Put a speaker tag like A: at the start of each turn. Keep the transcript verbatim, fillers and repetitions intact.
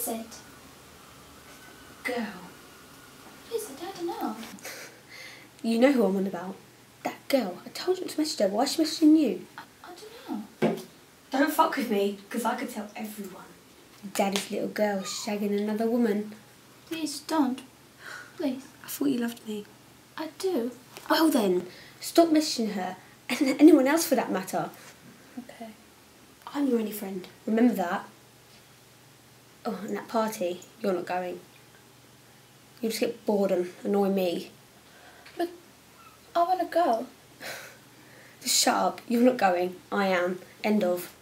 A: is it?
B: Girl.
A: What is it? I don't know.
B: You know who I'm on about. That girl. I told you not to message her. Why is she messaging you?
A: I, I don't know.
B: Don't fuck with me, because I could tell everyone. Daddy's little girl shagging another woman.
A: Please don't. Please.
B: I thought you loved me.
A: I do.
B: Well then, stop messaging her, and anyone else for that matter.
A: Okay.
B: I'm your only friend. Remember that. Oh, and that party, you're not going. You'll just get bored and annoy me.
A: But I want to go.
B: Just shut up. You're not going. I am. End of.